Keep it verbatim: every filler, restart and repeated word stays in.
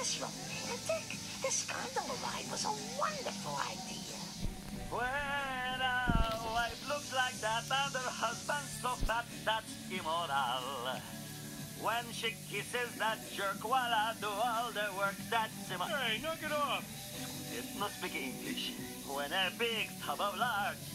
this romantic? This gondola ride was a wonderful idea. When a wife looks like that and her husband so fat, that's immoral. When she kisses that jerk while I do all the work, that's immoral. Hey, knock it off! It must speak English. When a big tub of lard